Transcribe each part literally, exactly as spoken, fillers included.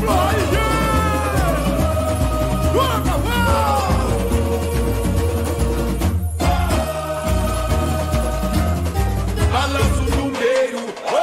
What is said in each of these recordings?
Balanço do meio,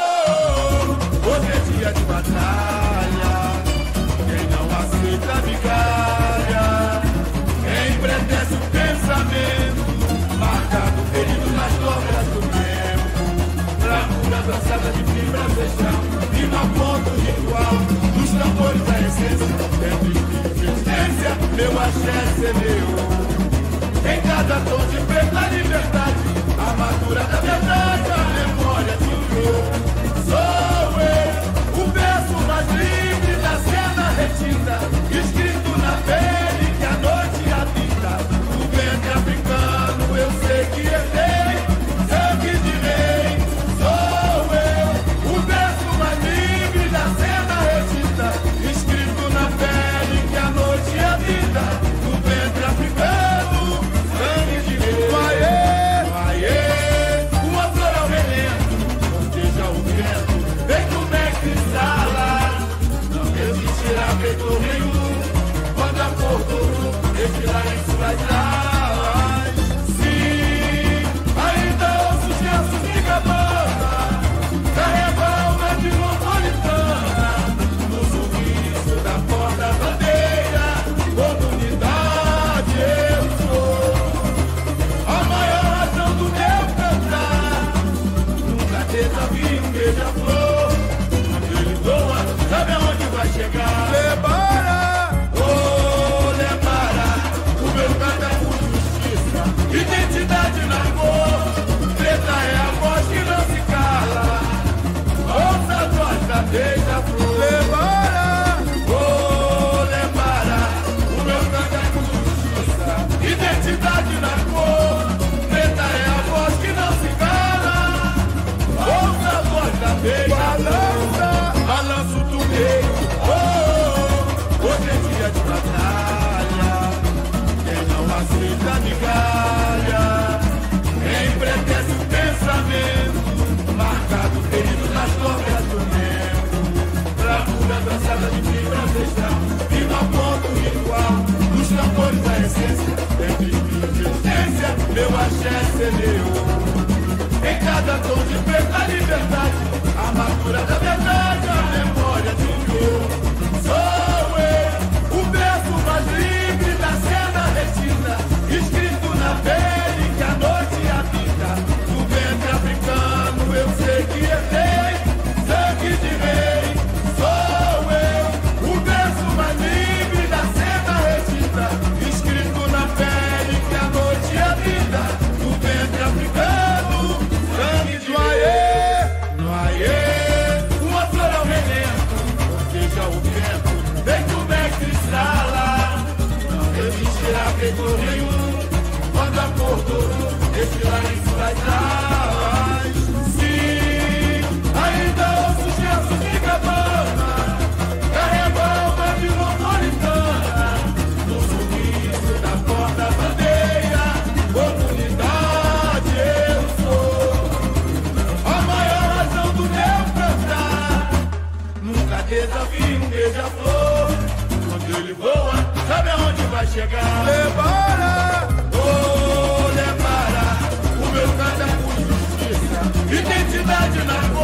oh, hoje é dia de batalha. Quem não aceita a migalha, quem pretece o pensamento, marcado, ferido nas dobras do tempo, bravura dançada de fibra ancestral, rima ponto ritual, dos tambores da essência, dentro de existência, meu axé semeou. Em cada tom de preta liberdade, a madura da verdade, a memória de um eu. Sou eu, o verso mais livre da cena retida, escrito na pele que a noite habita. O ventre africano eu sei que herdei, sangue de rei. Sou eu, o verso mais livre da cena retida, escrito na pele que a noite habita. O ventre africano, sangue de rei. Aê, aê, uma flor ao relento, corteja o vento, feito o mestre Sala. Não existirá feitor nenhum, quando a cor do mundo desfilar em suas alas. Sim, ainda ouço os versos de Cabana, da revolta de Lopolitana, no sorriso da porta-bandeira, comunidade eu sou. A maior razão do meu cantar, nunca desafio um beija-flor. Quando ele voa, sabe aonde vai chegar? Lebara, oh Lebara, o meu canto é por justiça, identidade na cor, preta é a voz que não se cala. Ouça a voz da beija-flor. Lebara, oh Lebara, o meu canto é por justiça, identidade na cor, preta é a voz que não se cala. Ouça a voz da beija-flor. Balanço do meio, oh, hoje é dia de batalha. Quem não aceita a migalha, quem pretece o pensamento, marcado, ferido nas dobras do tempo, bravura dançada de fibra ancestral, rima ponto ritual, dos tambores da essência, dentro de existência, meu axé semeou. Em cada tom de preta liberdade, a madura da verdade, a memória de um eu. Sou eu, o verso mais livre da cena retida, escrito na pele que a noite habita. Do ventre africano eu sei que herdei, sangue de rei. Sou eu, o verso mais livre da cena retida, escrito na pele que a noite habita. Do ventre africano, sangue de rei. No aie, uma flor ao relento, corteja o vento, feito o mestre Sala. Não existirá feitor nenhum, quando a cor do mundo desfilar em suas alas. Sim, ainda ouço os versos de Cabana, da revolta de Lopolitana, no sorriso da porta-bandeira, comunidade eu sou. A maior razão do meu cantar, nunca desafio um beija-flor. Quando ele voa, sabe aonde vai chegar? Lebara, oh Lebara, o meu canto é por justiça, identidade na cor.